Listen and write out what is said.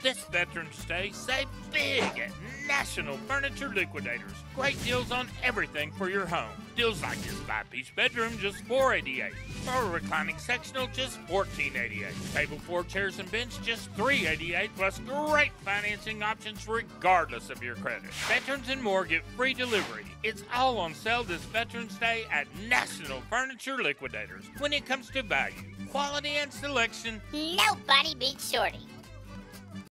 This Veterans Day, save big at National Furniture Liquidators. Great deals on everything for your home. Deals like this 5-piece bedroom, just $488. Or a reclining sectional, just $1488. Table, 4 chairs, and bench, just $388. Plus great financing options regardless of your credit. Veterans and more get free delivery. It's all on sale this Veterans Day at National Furniture Liquidators. When it comes to value, quality, and selection, nobody beats Shorty.